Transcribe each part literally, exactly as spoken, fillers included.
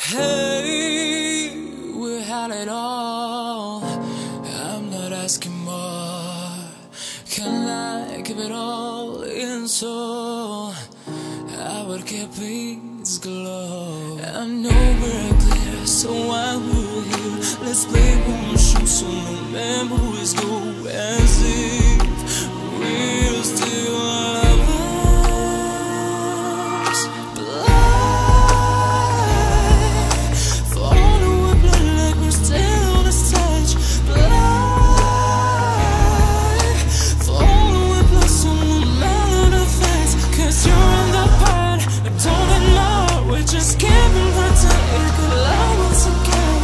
Hey, we had it all. I'm not asking more. Can I keep it all in soul? I would keep its glow. I know we're clear, so while we're here, let's play one more show so no memories go as if we're still lovers. Just can't pretend it could love once again.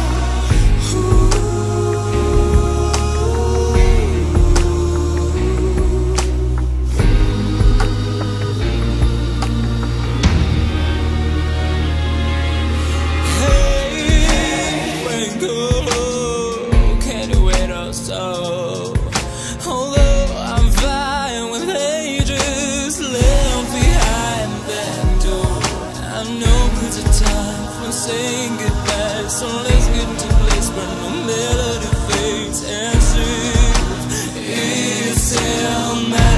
Hey, when go, can't you wait or so? Although I'm fine with ages left behind that door, I know it's a time for saying goodbye, so let's get to place where no melody fades as if it's still mine.